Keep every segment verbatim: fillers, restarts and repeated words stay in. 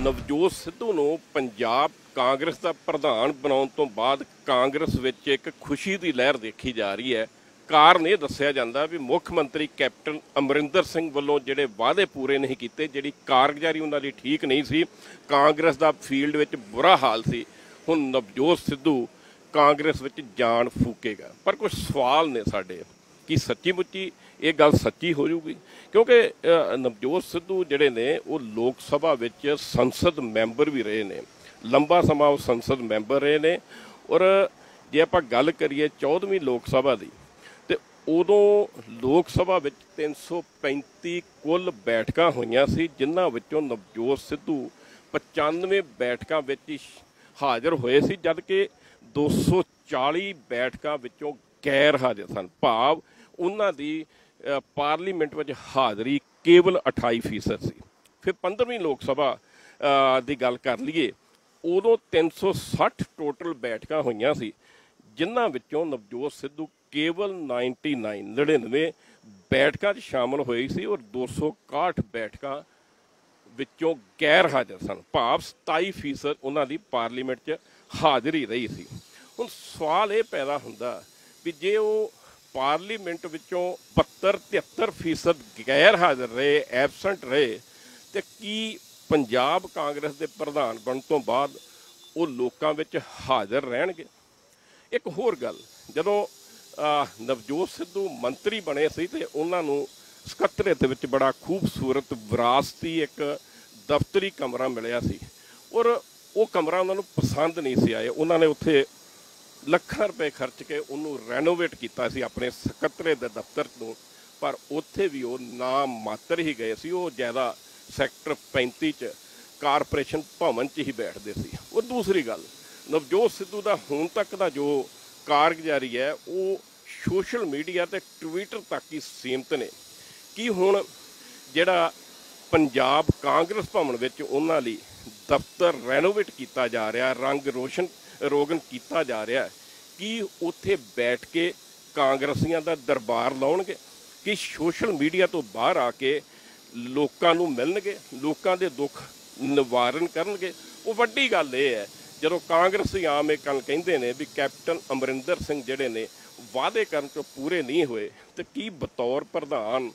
ਨਵਜੋਤ ਸਿੱਧੂ ਨੂੰ ਪੰਜਾਬ ਕਾਂਗਰਸ ਦਾ ਪ੍ਰਧਾਨ ਬਣਾਉਣ ਤੋਂ ਬਾਅਦ ਕਾਂਗਰਸ ਵਿੱਚ ਇੱਕ ਖੁਸ਼ੀ ਦੀ ਲਹਿਰ ਦੇਖੀ ਜਾ ਰਹੀ ਹੈ। ਕਾਰਨ ਇਹ ਦੱਸਿਆ ਜਾਂਦਾ ਵੀ ਮੁੱਖ ਮੰਤਰੀ ਕੈਪਟਨ ਅਮਰਿੰਦਰ ਸਿੰਘ ਵੱਲੋਂ ਜਿਹੜੇ ਵਾਅਦੇ ਪੂਰੇ ਨਹੀਂ ਕੀਤੇ, ਜਿਹੜੀ ਕਾਰਗੁਜ਼ਾਰੀ ਉਹਨਾਂ ਦੀ ਠੀਕ ਨਹੀਂ ਸੀ, ਕਾਂਗਰਸ ਦਾ ਫੀਲਡ ਵਿੱਚ ਬੁਰਾ ਹਾਲ ਸੀ। ਹੁਣ ਨਵਜੋਤ ਸਿੱਧੂ ਕਾਂਗਰਸ ਵਿੱਚ ਜਾਨ ਫੂਕੇਗਾ। ਪਰ ਕੁਝ ਸਵਾਲ ਨੇ ਸਾਡੇ ਕਿ ਸੱਚੀ ਮੁੱਚੀ ਇਹ ਗੱਲ ਸੱਚੀ ਹੋ ਜੂਗੀ? ਕਿਉਂਕਿ ਨਵਜੋਤ ਸਿੱਧੂ ਜਿਹੜੇ ਨੇ ਉਹ ਲੋਕ ਸਭਾ ਵਿੱਚ ਸੰਸਦ ਮੈਂਬਰ ਵੀ ਰਹੇ ਨੇ, ਲੰਬਾ ਸਮਾਂ ਉਹ ਸੰਸਦ ਮੈਂਬਰ ਰਹੇ ਨੇ। ਔਰ ਜੇ ਆਪਾਂ ਗੱਲ ਕਰੀਏ ਚੌਦਵੀਂ ਲੋਕ ਸਭਾ ਦੀ, ਤੇ ਉਦੋਂ ਲੋਕ ਸਭਾ ਵਿੱਚ ਤਿੰਨ ਸੌ ਪੈਂਤੀ ਕੁੱਲ ਬੈਠਕਾਂ ਹੋਈਆਂ ਸੀ, ਜਿਨ੍ਹਾਂ ਵਿੱਚੋਂ ਨਵਜੋਤ ਸਿੱਧੂ ਪਚਾਨਵੇਂ ਬੈਠਕਾਂ ਵਿੱਚ ਹੀ ਹਾਜ਼ਰ ਹੋਏ ਸੀ, ਜਦ ਕਿ ਦੋ ਸੌ ਚਾਲੀ ਬੈਠਕਾਂ ਵਿੱਚੋਂ ਗੈਰ ਹਾਜ਼ਰ ਸਨ। ਭਾਵ ਉਹਨਾਂ ਦੀ ਪਾਰਲੀਮੈਂਟ ਵਿੱਚ ਹਾਜ਼ਰੀ ਕੇਵਲ ਅਠਾਈ ਫੀਸਦ ਸੀ। ਫਿਰ ਪੰਦਰਵੀਂ ਲੋਕ ਸਭਾ ਦੀ ਗੱਲ ਕਰ ਲਈਏ, ਉਦੋਂ ਤਿੰਨ ਸੌ ਸੱਠ ਟੋਟਲ ਬੈਠਕਾਂ ਹੋਈਆਂ ਸੀ, ਜਿਨ੍ਹਾਂ ਵਿੱਚੋਂ ਨਵਜੋਤ ਸਿੱਧੂ ਕੇਵਲ ਨਾਈਨਟੀ ਨਾਈਨ ਨੜਿਨਵੇਂ ਬੈਠਕਾਂ 'ਚ ਸ਼ਾਮਲ ਹੋਈ ਸੀ ਔਰ ਦੋ ਸੌ ਇਕਾਹਠ ਬੈਠਕਾਂ ਵਿੱਚੋਂ ਗੈਰ ਹਾਜ਼ਰ ਸਨ। ਭਾਵ ਸਤਾਈ ਫੀਸਦ ਉਹਨਾਂ ਦੀ ਪਾਰਲੀਮੈਂਟ 'ਚ ਹਾਜ਼ਰੀ ਰਹੀ ਸੀ। ਹੁਣ ਸਵਾਲ ਇਹ ਪੈਦਾ ਹੁੰਦਾ ਵੀ ਜੇ ਉਹ ਪਾਰਲੀਮੈਂਟ ਵਿੱਚੋਂ ਬਹੱਤਰ ਤਿਹੱਤਰ ਫੀਸਦ ਗੈਰ ਹਾਜ਼ਰ ਰਹੇ, ਐਬਸੈਂਟ ਰਹੇ, ਤੇ ਕੀ ਪੰਜਾਬ ਕਾਂਗਰਸ ਦੇ ਪ੍ਰਧਾਨ ਬਣਨ ਤੋਂ ਬਾਅਦ ਉਹ ਲੋਕਾਂ ਵਿੱਚ ਹਾਜ਼ਰ ਰਹਿਣਗੇ? ਇੱਕ ਹੋਰ ਗੱਲ, ਜਦੋਂ ਨਵਜੋਤ ਸਿੱਧੂ ਮੰਤਰੀ ਬਣੇ ਸੀ ਤੇ ਉਹਨਾਂ ਨੂੰ ਸਕੱਤਰੇਤ ਵਿੱਚ ਬੜਾ ਖੂਬਸੂਰਤ ਵਿਰਾਸਤੀ ਇੱਕ ਦਫ਼ਤਰੀ ਕਮਰਾ ਮਿਲਿਆ ਸੀ, ਔਰ ਉਹ ਕਮਰਾ ਉਹਨਾਂ ਨੂੰ ਪਸੰਦ ਨਹੀਂ ਸੀ ਆਏ। ਉਹਨਾਂ ਨੇ ਉੱਥੇ ਲੱਖਾਂ ਰੁਪਏ ਖਰਚ ਕੇ ਉਹਨੂੰ ਰੈਨੋਵੇਟ ਕੀਤਾ ਸੀ ਆਪਣੇ ਸਕੱਤਰੇਤ ਦੇ ਦਫ਼ਤਰ ਨੂੰ, ਪਰ ਉੱਥੇ ਵੀ ਉਹ ਨਾ ਮਾਤਰ ਹੀ ਗਏ ਸੀ। ਉਹ ਜ਼ਿਆਦਾ ਸੈਕਟਰ ਪੈਂਤੀ 'ਚ ਕਾਰਪੋਰੇਸ਼ਨ ਭਵਨ 'ਚ ਹੀ ਬੈਠਦੇ ਸੀ। ਔਰ ਦੂਸਰੀ ਗੱਲ, ਨਵਜੋਤ ਸਿੱਧੂ ਦਾ ਹੁਣ ਤੱਕ ਦਾ ਜੋ ਕਾਰਗੁਜ਼ਾਰੀ ਹੈ ਉਹ ਸੋਸ਼ਲ ਮੀਡੀਆ ਤੇ ਟਵਿੱਟਰ ਤੱਕ ਹੀ ਸੀਮਤ ਨੇ। ਕਿ ਹੁਣ ਜਿਹੜਾ ਪੰਜਾਬ ਕਾਂਗਰਸ ਭਵਨ ਵਿੱਚ ਉਹਨਾਂ ਲਈ ਦਫ਼ਤਰ ਰੈਨੋਵੇਟ ਕੀਤਾ ਜਾ ਰਿਹਾ, ਰੰਗ ਰੋਸ਼ਨ ਰੋਗਨ ਕੀਤਾ ਜਾ ਰਿਹਾ, ਕਿ ਉੱਥੇ ਬੈਠ ਕੇ ਕਾਂਗਰਸੀਆਂ ਦਾ ਦਰਬਾਰ ਲਾਉਣਗੇ? ਕਿ ਸੋਸ਼ਲ ਮੀਡੀਆ ਤੋਂ ਬਾਹਰ ਆ ਕੇ ਲੋਕਾਂ ਨੂੰ ਮਿਲਣਗੇ, ਲੋਕਾਂ ਦੇ ਦੁੱਖ ਨਿਵਾਰਨ ਕਰਨਗੇ? ਉਹ ਵੱਡੀ ਗੱਲ ਇਹ ਹੈ, ਜਦੋਂ ਕਾਂਗਰਸੀ ਆਮ ਇਹ ਗੱਲ ਕਹਿੰਦੇ ਨੇ ਵੀ ਕੈਪਟਨ ਅਮਰਿੰਦਰ ਸਿੰਘ ਜਿਹੜੇ ਨੇ ਵਾਅਦੇ ਕਰਨ ਤੋਂ ਪੂਰੇ ਨਹੀਂ ਹੋਏ, ਤੇ ਕੀ ਬਤੌਰ ਪ੍ਰਧਾਨ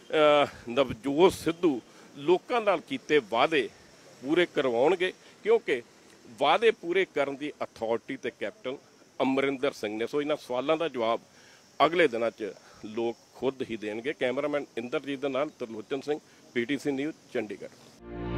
ਨਵਜੋਤ ਸਿੱਧੂ ਲੋਕਾਂ ਨਾਲ ਕੀਤੇ ਵਾਅਦੇ ਪੂਰੇ ਕਰਵਾਉਣਗੇ? ਕਿਉਂਕਿ ਵਾਅਦੇ ਪੂਰੇ ਕਰਨ ਦੀ ਅਥਾਰਟੀ ਤੇ ਕੈਪਟਨ ਅਮਰਿੰਦਰ ਸਿੰਘ ਨੇ। ਸੋ ਇਹਨਾਂ ਸਵਾਲਾਂ ਦਾ ਜਵਾਬ ਅਗਲੇ ਦਿਨਾਂ 'ਚ ਲੋਕ ਖੁਦ ਹੀ ਦੇਣਗੇ। ਕੈਮਰਾਮੈਨ ਇੰਦਰਜੀਤ ਦੇ ਨਾਲ Tarlochan Singh, P T C news, Chandigarh.